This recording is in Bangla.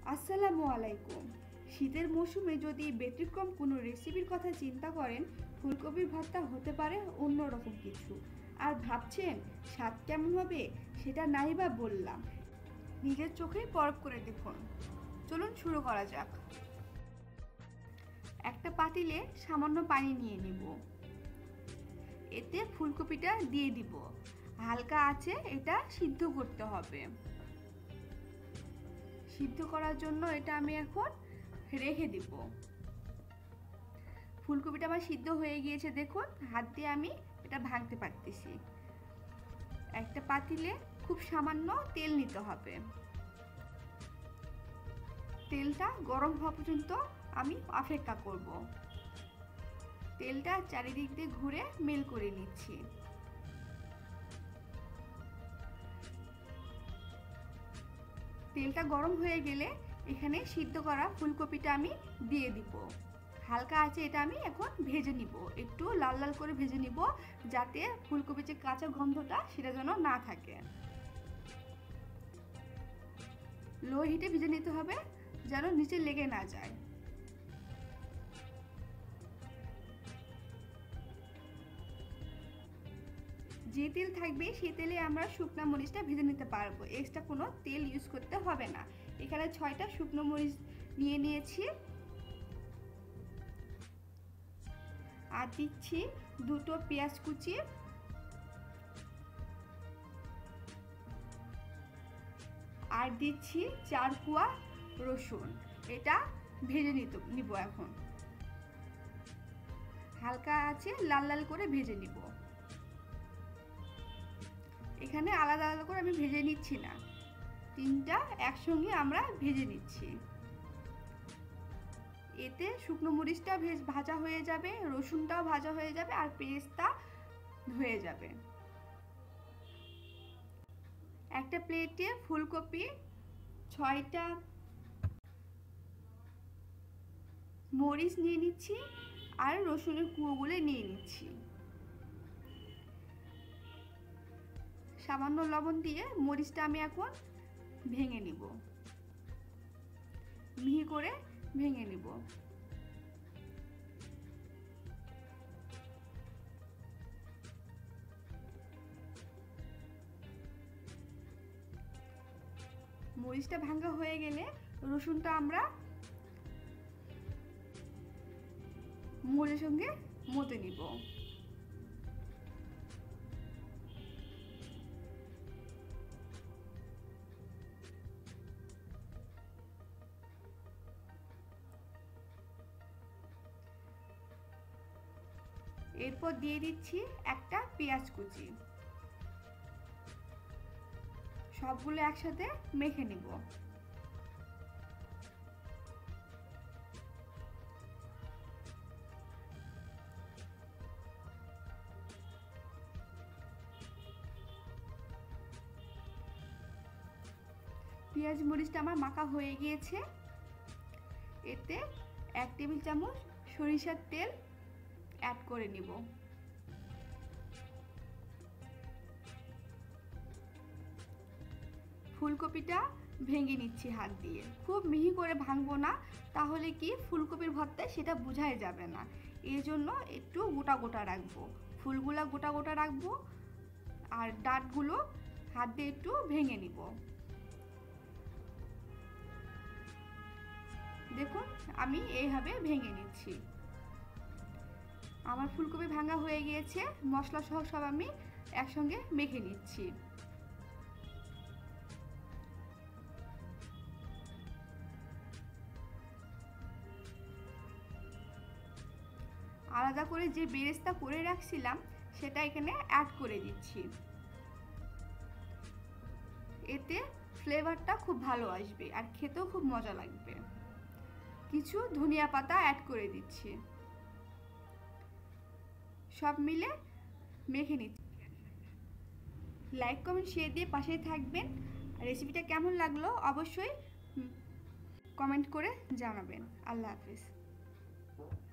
আসসালামু আলাইকুম। শীতের মৌসুমে যদি ব্যতিক্রম কোনো রেসিপির কথা চিন্তা করেন, ফুলকপির ভর্তা হতে পারে অন্যরকম কিছু। আর ভাবছেন স্বাদ কেমন হবে, সেটা নাই বা বললাম, নিজের চোখেই পরখ করে দেখুন। চলুন শুরু করা যাক। একটা পাতিলে সামান্য পানি নিয়ে নিব, এতে ফুলকপিটা দিয়ে দিব। হালকা আঁচে এটা সিদ্ধ করতে হবে। সিদ্ধ করার জন্য এটা আমি এখন রেখে দিব। ফুলকপিটা আমার সিদ্ধ হয়ে গিয়েছে, দেখুন হাত দিয়ে আমি এটা ভাঙতে পারতেছি। একটা পাতিলে খুব সামান্য তেল নিতে হবে। তেলটা গরম হওয়া পর্যন্ত আমি অপেক্ষা করব। তেলটা চারিদিক দিয়ে ঘুরে মেল করে নিচ্ছি। তেলটা গরম হয়ে গেলে এখানে সিদ্ধ করা ফুলকপিটা আমি দিয়ে দিব। হালকা আছে এটা আমি এখন ভেজে নিব, একটু লাল লাল করে ভেজে নিব, যাতে ফুলকপির যে কাঁচা গন্ধটা সেটা যেন না থাকে। লো হিটে ভেজে নিতে হবে, যেন নিচে লেগে না যায়। যে তেল থাকবে সেই তেলে আমরা শুকনো মরিচটা ভেজে নিতে পারবো, এক্সট্রা কোনো তেল ইউজ করতে হবে না। এখানে 6টা শুকনো মরিচ নিয়ে নিয়েছি, আর দিচ্ছি 2টো পেঁয়াজ কুচি, আর দিচ্ছি 4 কোয়া রসুন। এটা ভেজে নিব এখন। হালকা আছে লাল লাল করে ভেজে নিব। এখানে আলাদা আলাদা করে আমি ভেজে নিচ্ছি না, 3টা একসঙ্গে আমরা ভেজে নিচ্ছি। এতে শুকনো মরিচটা ভাজা হয়ে যাবে, রসুনটাও ভাজা হয়ে যাবে, আর পেস্টটা হয়ে যাবে। একটা প্লেটে ফুলকপি, 6টা মরিচ নিয়ে নিচ্ছি, আর রসুনের কুয়োগুলো নিয়ে নিচ্ছি। সামান্য লবণ দিয়ে মরিচটা আমি এখন ভেঙে নিব, মিহি করে ভেঙে নিব। মরিচটা ভাঙা হয়ে গেলে রসুনটা আমরা মরিচের সঙ্গে মতে নিব। এরপর দিয়ে দিচ্ছি একটা পেঁয়াজ কুচি, সবগুলো একসাথে মেখে নিব। পেঁয়াজ মরিচটা আমার মাখা হয়ে গিয়েছে। এতে 1 টেবিল চামচ সরিষার তেল অ্যাড করে নিব। ফুলকপিটা ভেঙে নিচ্ছি হাত দিয়ে, খুব মিহি করে ভাঙবো না, তাহলে কি ফুলকপির ভর্তায় সেটা বোঝাই যাবে না। এই জন্য একটু গোটা গোটা রাখবো, ফুলগুলা গোটা গোটা রাখবো, আর ডাঁটগুলো হাত দিয়ে একটু ভেঙে নিব। দেখুন আমি এইভাবে ভেঙে নিচ্ছি। আমার ফুলকপি ভাঙা হয়ে গিয়েছে, মশলা সহ সব আমি একসঙ্গে মেখে নিচ্ছি। আলাদা করে যে বেরেস্তা করে রাখছিলাম সেটা এখানে অ্যাড করে দিচ্ছি। এতে ফ্লেভারটা খুব ভালো আসবে আর খেতেও খুব মজা লাগবে। কিছু ধনিয়া পাতা অ্যাড করে দিচ্ছি। সব মিলে মেখে নিচ্ছি। লাইক কমেন্ট শেয়ার দিয়ে পাশেই থাকবেন। রেসিপিটা কেমন লাগলো অবশ্যই কমেন্ট করে জানাবেন। আল্লাহ হাফিজ।